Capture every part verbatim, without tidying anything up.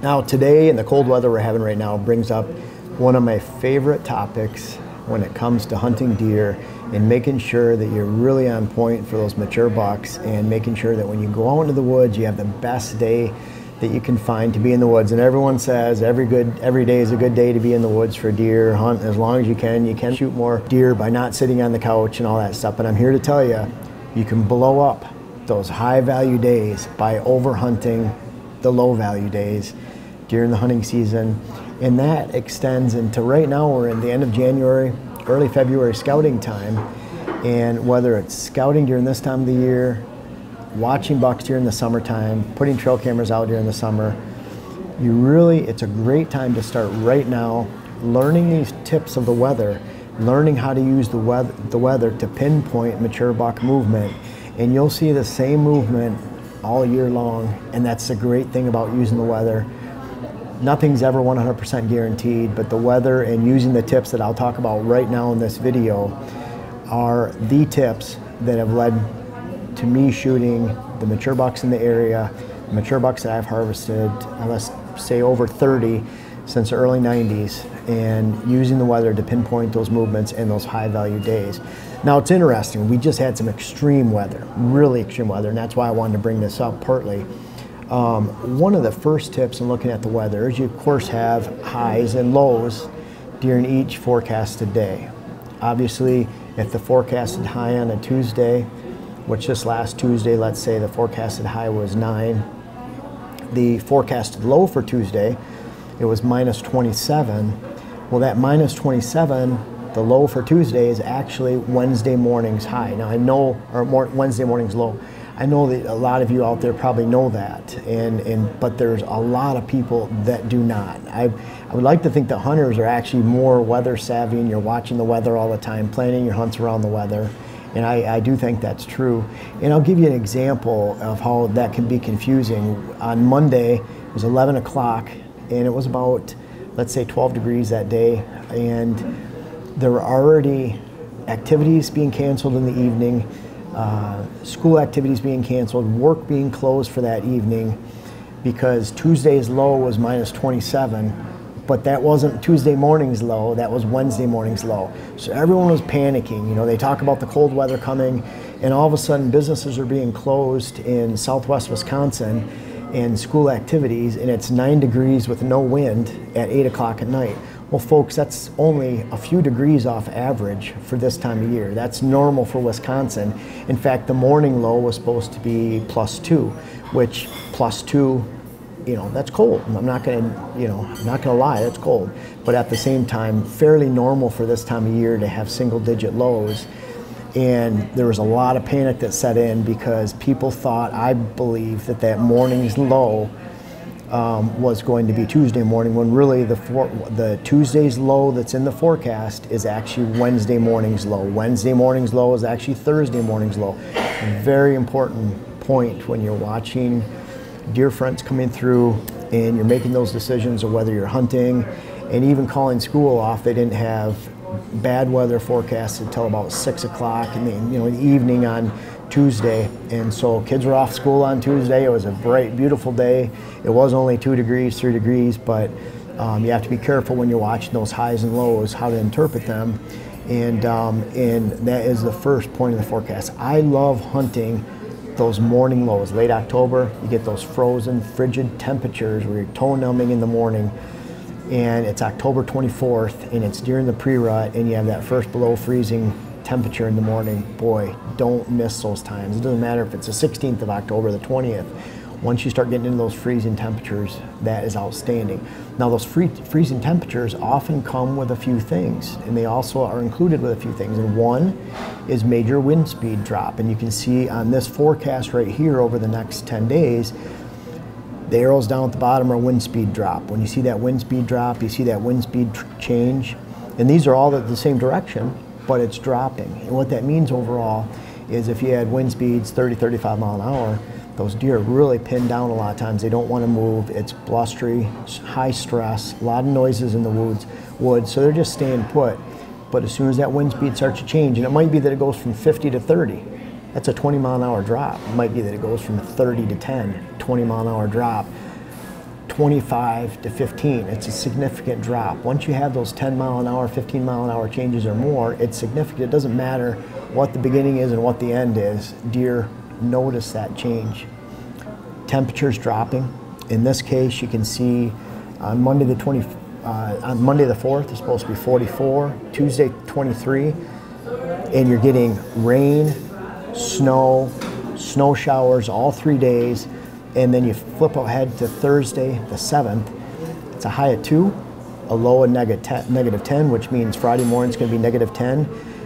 Now today, in the cold weather we're having right now, brings up one of my favorite topics when it comes to hunting deer and making sure that you're really on point for those mature bucks, and making sure that when you go out into the woods, you have the best day that you can find to be in the woods. And everyone says every good every day is a good day to be in the woods for deer. Hunt as long as you can. You can shoot more deer by not sitting on the couch and all that stuff. But I'm here to tell you, you can blow up those high value days by over hunting the low value days during the hunting season. And that extends into, right now we're in the end of January, early February scouting time. And whether it's scouting during this time of the year, watching bucks during the summertime, putting trail cameras out during the summer, you really, it's a great time to start right now learning these tips of the weather, learning how to use the weather, the weather to pinpoint mature buck movement. And you'll see the same movement all year long, and that's the great thing about using the weather. Nothing's ever one hundred percent guaranteed, but the weather and using the tips that I'll talk about right now in this video are the tips that have led to me shooting the mature bucks in the area, the mature bucks that I've harvested, let's say over thirty since the early nineties, and using the weather to pinpoint those movements in those high value days. Now it's interesting, we just had some extreme weather, really extreme weather, and that's why I wanted to bring this up partly. Um, one of the first tips in looking at the weather is you of course have highs and lows during each forecasted day. Obviously, if the forecasted high on a Tuesday, which this last Tuesday, let's say the forecasted high was nine, the forecasted low for Tuesday, it was minus twenty-seven. Well, that minus twenty-seven, the low for Tuesday is actually Wednesday morning's high. Now I know, or more, Wednesday morning's low. I know that a lot of you out there probably know that, and, and but there's a lot of people that do not. I, I would like to think that hunters are actually more weather savvy, and you're watching the weather all the time, planning your hunts around the weather. And I, I do think that's true. And I'll give you an example of how that can be confusing. On Monday, it was eleven o'clock, and it was about, let's say, twelve degrees that day. And there were already activities being canceled in the evening, uh, school activities being canceled, work being closed for that evening, because Tuesday's low was minus twenty-seven. But that wasn't Tuesday morning's low, that was Wednesday morning's low. So everyone was panicking. You know, they talk about the cold weather coming, and all of a sudden businesses are being closed in southwest Wisconsin and school activities, and it's nine degrees with no wind at eight o'clock at night. Well, folks, that's only a few degrees off average for this time of year. That's normal for Wisconsin. In fact, the morning low was supposed to be plus two, which plus two, you know, that's cold. I'm not gonna, you know, I'm not gonna lie, that's cold. But at the same time, fairly normal for this time of year to have single digit lows. And there was a lot of panic that set in because people thought, I believe, that that morning's low um, was going to be Tuesday morning, when really the, for, the Tuesday's low that's in the forecast is actually Wednesday morning's low. Wednesday morning's low is actually Thursday morning's low. Very important point when you're watching deer fronts coming through and you're making those decisions of whether you're hunting, and even calling school off. They didn't have bad weather forecasted until about six o'clock in the, you know, in the evening on Tuesday. And so kids were off school on Tuesday. It was a bright, beautiful day. It was only two degrees, three degrees, but um, you have to be careful when you're watching those highs and lows, how to interpret them. And, um, and that is the first point of the forecast. I love hunting those morning lows. Late October, you get those frozen, frigid temperatures where you're toe numbing in the morning, and it's October twenty-fourth, and it's during the pre-rut, and you have that first below freezing temperature in the morning. Boy, don't miss those times. It doesn't matter if it's the sixteenth of October, the twentieth. Once you start getting into those freezing temperatures, that is outstanding. Now, those free, freezing temperatures often come with a few things, and they also are included with a few things. And one is major wind speed drop. And you can see on this forecast right here over the next ten days, the arrows down at the bottom are wind speed drop. When you see that wind speed drop, you see that wind speed change. And these are all the same direction, but it's dropping. And what that means overall is if you had wind speeds thirty, thirty-five mile an hour, those deer are really pinned down a lot of times. They don't want to move. It's blustery, high stress, a lot of noises in the woods, woods, so they're just staying put. But as soon as that wind speed starts to change, and it might be that it goes from fifty to thirty, that's a twenty mile an hour drop. It might be that it goes from thirty to ten, twenty mile an hour drop. twenty-five to fifteen. It's a significant drop. Once you have those ten mile an hour, fifteen mile an hour changes or more, it's significant. It doesn't matter what the beginning is and what the end is. Deer notice that change. Temperatures dropping. In this case, you can see on Monday the twenty, uh, on Monday the fourth, it's supposed to be forty-four. Tuesday twenty-three, and you're getting rain, snow, snow showers all three days. And then you flip ahead to Thursday the seventh. It's a high of two, a low of negative ten, which means Friday morning is going to be negative ten.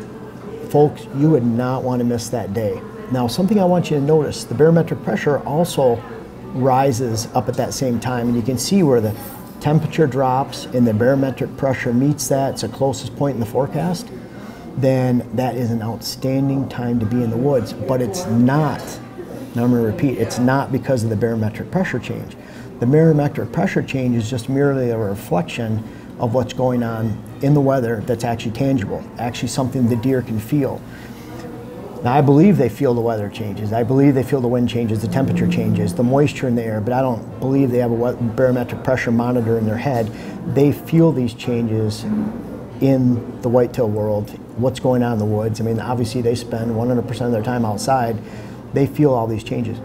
Folks, you would not want to miss that day. Now, something I want you to notice, the barometric pressure also rises up at that same time, and you can see where the temperature drops and the barometric pressure meets that. It's the closest point in the forecast. Then that is an outstanding time to be in the woods, but it's not. Now I'm going to repeat, it's not because of the barometric pressure change. The barometric pressure change is just merely a reflection of what's going on in the weather that's actually tangible, actually something the deer can feel. Now I believe they feel the weather changes. I believe they feel the wind changes, the temperature changes, the moisture in the air, but I don't believe they have a barometric pressure monitor in their head. They feel these changes in the whitetail world, what's going on in the woods. I mean, obviously they spend one hundred percent of their time outside. They feel all these changes.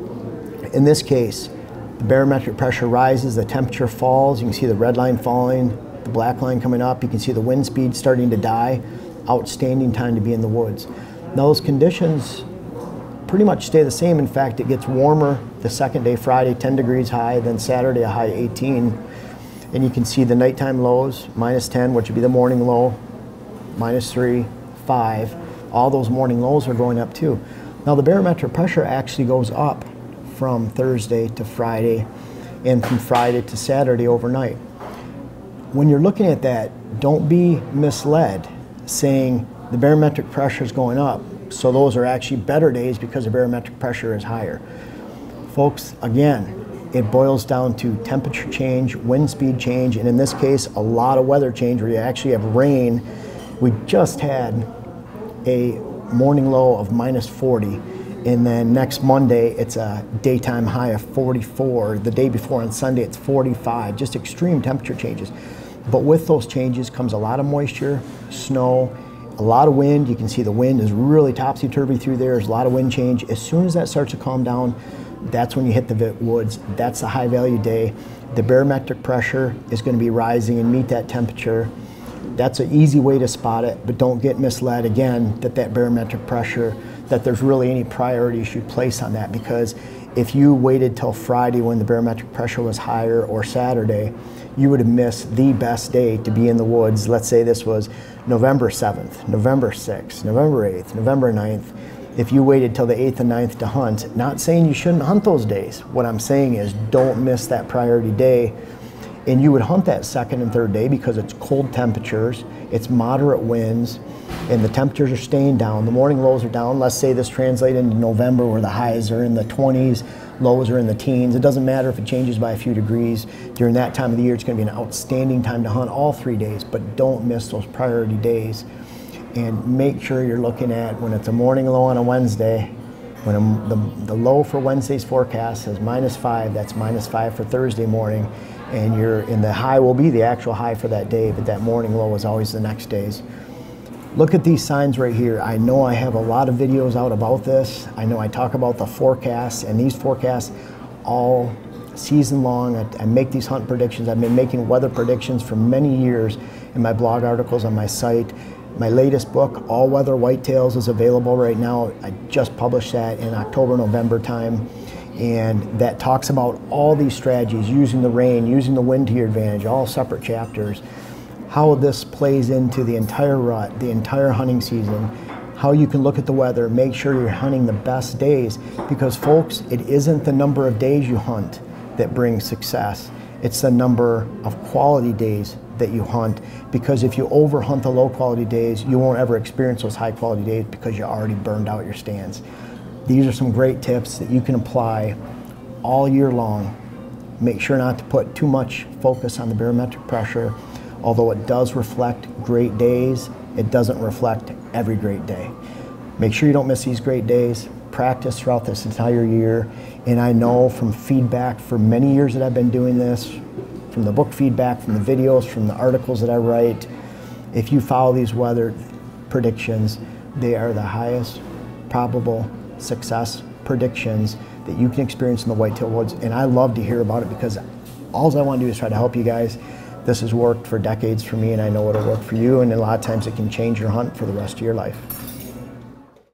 In this case, the barometric pressure rises, the temperature falls. You can see the red line falling, the black line coming up. You can see the wind speed starting to die. Outstanding time to be in the woods. Now those conditions pretty much stay the same. In fact, it gets warmer the second day, Friday, ten degrees high, then Saturday a high eighteen. And you can see the nighttime lows, minus ten, which would be the morning low, minus three, five. All those morning lows are going up too. Now the barometric pressure actually goes up from Thursday to Friday and from Friday to Saturday overnight. When you're looking at that, don't be misled saying the barometric pressure is going up, so those are actually better days because the barometric pressure is higher. Folks, again, it boils down to temperature change, wind speed change, and in this case, a lot of weather change where you actually have rain. We just had a morning low of minus forty, and then next Monday it's a daytime high of forty-four. The day before on Sunday it's forty-five. Just extreme temperature changes. But with those changes comes a lot of moisture, snow, a lot of wind. You can see the wind is really topsy-turvy through there. There's a lot of wind change. As soon as that starts to calm down, that's when you hit the woods. That's a high value day. The barometric pressure is going to be rising and meet that temperature. That's an easy way to spot it, but don't get misled again that that barometric pressure, that there's really any priority you should place on that, because if you waited till Friday when the barometric pressure was higher or Saturday, you would have missed the best day to be in the woods. Let's say this was November seventh, November sixth, November eighth, November ninth. If you waited till the eighth and ninth to hunt, not saying you shouldn't hunt those days. What I'm saying is don't miss that priority day. And you would hunt that second and third day because it's cold temperatures, it's moderate winds, and the temperatures are staying down. The morning lows are down. Let's say this translates into November where the highs are in the twenties, lows are in the teens. It doesn't matter if it changes by a few degrees. During that time of the year, it's going to be an outstanding time to hunt all three days, but don't miss those priority days. And make sure you're looking at when it's a morning low on a Wednesday, when a, the, the low for Wednesday's forecast says minus five, that's minus five for Thursday morning. And you're in the high will be the actual high for that day, but that morning low is always the next day's. Look at these signs right here. I know I have a lot of videos out about this. I know I talk about the forecasts, and these forecasts all season long. I, I make these hunt predictions. I've been making weather predictions for many years in my blog articles on my site. My latest book, All Weather Whitetails, is available right now. I just published that in October, November time. And that talks about all these strategies, using the rain, using the wind to your advantage, all separate chapters. How this plays into the entire rut, the entire hunting season, how you can look at the weather, make sure you're hunting the best days. Because folks, it isn't the number of days you hunt that brings success. It's the number of quality days that you hunt. Because if you over hunt the low quality days, you won't ever experience those high quality days because you already burned out your stands. These are some great tips that you can apply all year long. Make sure not to put too much focus on the barometric pressure. Although it does reflect great days, it doesn't reflect every great day. Make sure you don't miss these great days. practice throughout this entire year, and I know from feedback for many years that I've been doing this, from the book feedback, from the videos, from the articles that I write, if you follow these weather predictions, they are the highest probable success predictions that you can experience in the whitetail woods. And I love to hear about it, because all I want to do is try to help you guys. This has worked for decades for me, and I know it'll work for you, and a lot of times it can change your hunt for the rest of your life.